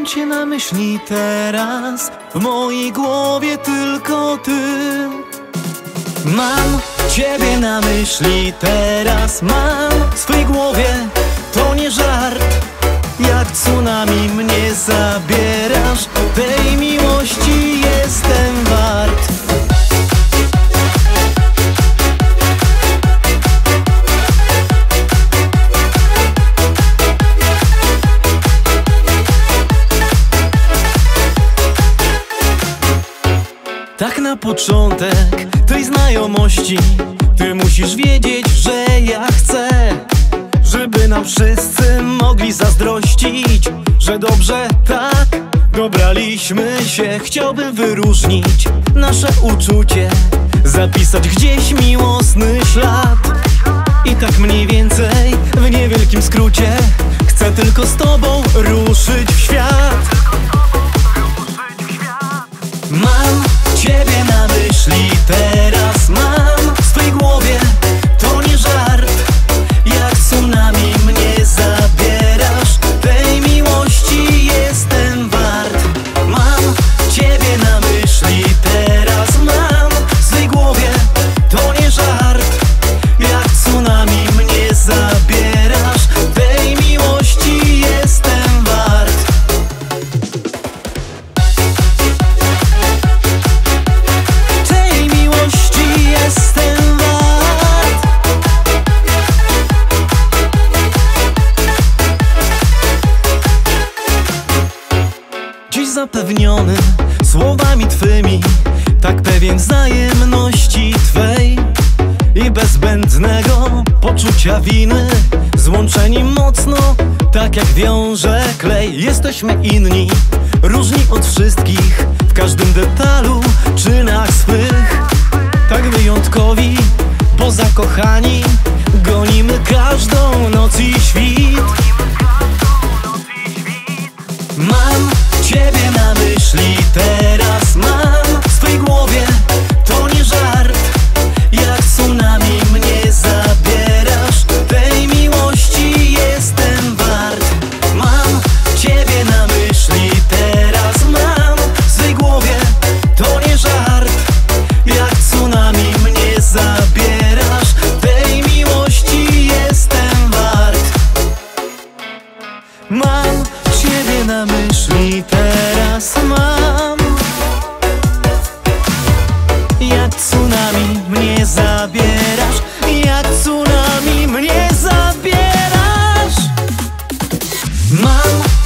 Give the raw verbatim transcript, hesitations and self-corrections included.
Mam cię na myśli teraz, w mojej głowie tylko ty. Mam ciebie na myśli teraz, mam w swej głowie, to nie żart. Jak tsunami mnie zabierasz, tej miłości jestem wart. Tak na początek tej znajomości ty musisz wiedzieć, że ja chcę, żeby nam wszyscy mogli zazdrościć, że dobrze tak dobraliśmy się. Chciałbym wyróżnić nasze uczucie, zapisać gdzieś miłosny ślad. I tak mniej więcej, w niewielkim skrócie, chcę tylko z tobą ruszyć w świat. Mam ciebie na myśli teraz, mam w swej głowie, to nie żart. Jak tsunami mnie zabierasz, tej miłości jestem wart. Mam ciebie na myśli teraz, mam w swej głowie, to nie żart. Jak tsunami mnie zabierasz, tej miłości jestem wart. Tej miłości jestem wart. Dziś zapewniony słowami twymi, tak pewien wzajemności twej i bez zbędnego poczucia winy, złączeni mocno, tak jak wiąże klej. Jesteśmy inni, różni od wszystkich, w każdym detalu, czynach swych. Tak wyjątkowi, bo zakochani, gonimy każdą noc i świt. Mam ciebie na myśli teraz, mam w swej głowie, to nie żart. Jak tsunami mnie zabierasz, tej miłości jestem wart. Mam ciebie na myśli teraz, mam w swej głowie, to nie żart. Jak tsunami mnie zabierasz, tej miłości jestem wart. Mam ciebie na myśli teraz, mam. Jak tsunami mnie zabierasz, jak tsunami mnie zabierasz. Mam